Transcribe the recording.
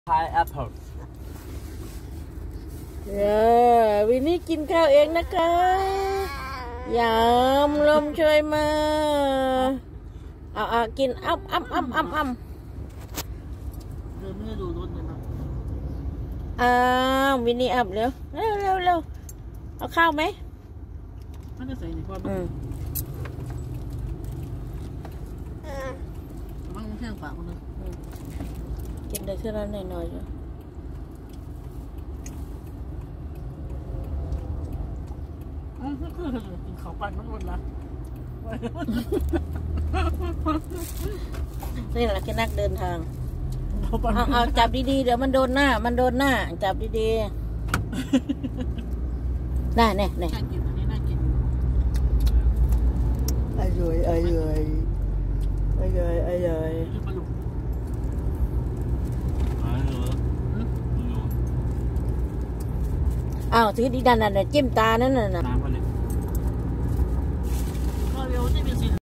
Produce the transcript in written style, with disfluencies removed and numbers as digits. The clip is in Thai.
Pineapple วินนี่กินข้าวเองนะคะยำลมช่วยมาเอากินอ้ำเดินไม่ได้ดูรถเลยนะวินนี่อับเร็วเอาข้าวไหมไม่ได้ใส่ในความมั่งแค่ปากคนนึงกินได้แค่นั้นหน่อยๆจ้ะก็คือกินข้าวปั้นทั้งวันละนี่แหละคือนักเดินทางเอาจับดีๆเดี๋ยวมันโดนหน้าจับดีๆได้เนี่ยน่ากินอันนี้น่ากินอร่อยอ้าวถือดีดันน่ะจิ้มตานั่นน่ะ